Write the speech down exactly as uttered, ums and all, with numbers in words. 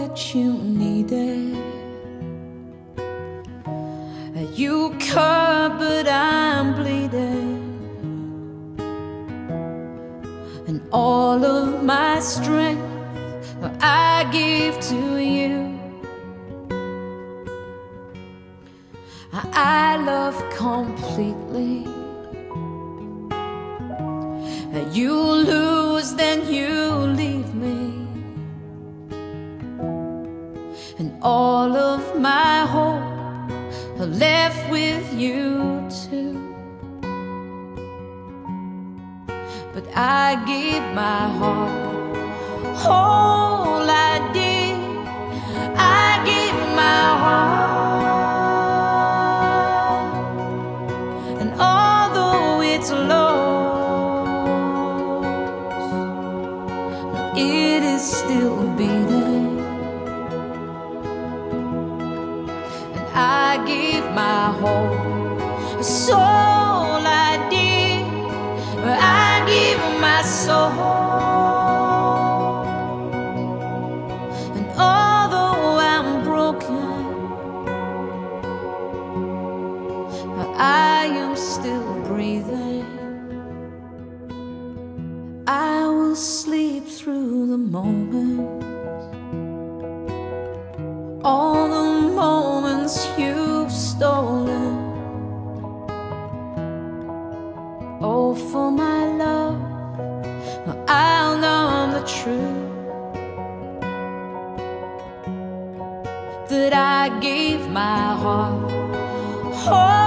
that you needed. You cut, but I'm bleeding, and all of my strength I give to you. I love completely. You lose, then you leave me, and all of my hope are left with you too. But I give my heart, all I did, I give my heart, and although it's lost, it is still beating. I give my whole soul, I did, I give my soul, and although I'm broken, I am still breathing. I will sleep through the moments, all the moments you've stolen. Oh, for my love, I'll know the truth, that I gave my heart. Oh,